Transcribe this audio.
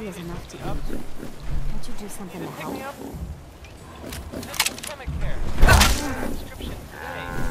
barley is enough to eat. Won't you do something to help? This is Chemicare. Prescription today.